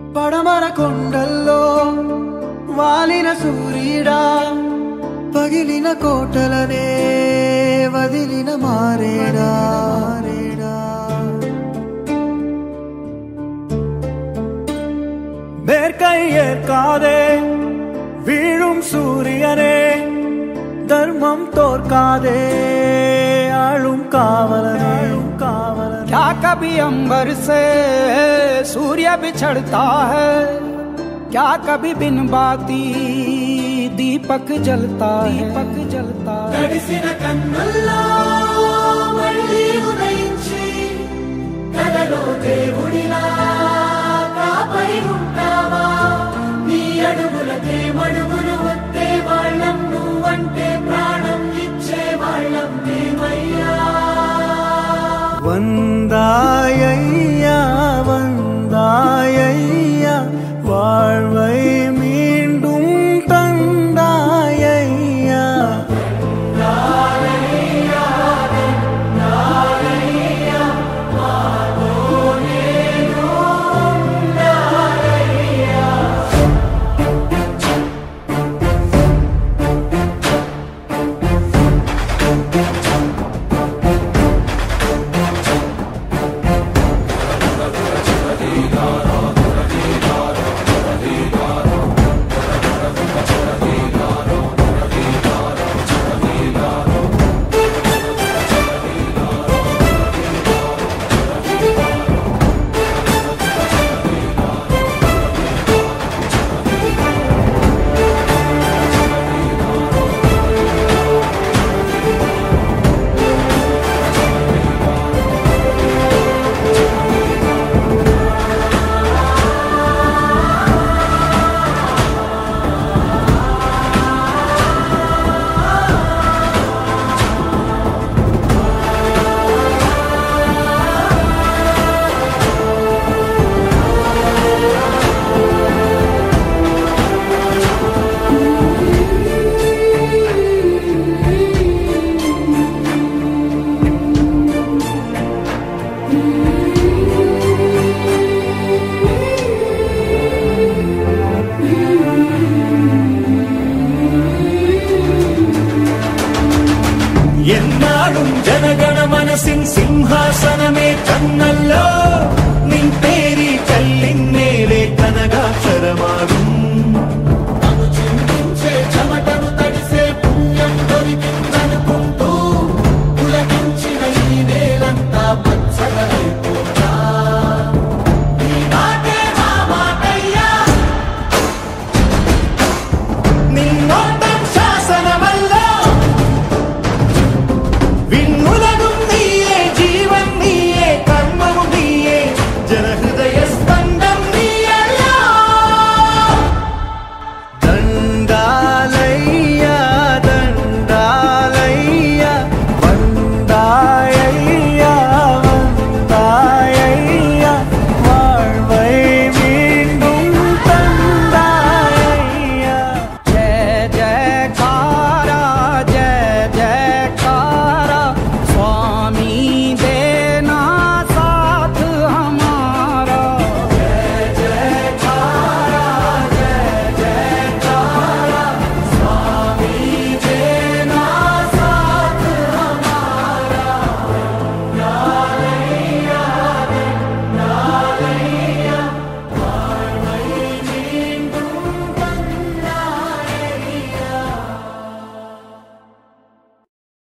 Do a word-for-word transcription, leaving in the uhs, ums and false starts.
పడమర కొండల్లో వాలిన సూర్యుడా పగిలిన కోటలనే వదిలిన మారేడా மேற்கை ஏற்காதே வீழும் சூரியனே धर्मम तोरकादे आलुम कावलने कावलने क्या कभी अंबर से सूर्य बिछड़ता है क्या कभी बिन बाती दीपक जलता है दीपक जलता है तडिसिन कन्नुल्लो मल्ली उदयिंची कలలో దేవుడిలా కాపరి ఉంటావా నీ అడుగులకే మడుగులు వత్తే వాళ్ళం నువ్వంటే ప్రాణం ఇచ్చే వాళ్ళం మేమయ్యా వందాయయ్యా వందాయయ్యా வாழ்வை மீண்டும் தந்தாயய்யா నారయ్యా నారయ్యా మాలోనే నారయ్యా ఎన్నాడు జనగణ మనసిన్ సింహాసనమే కన్నల్లో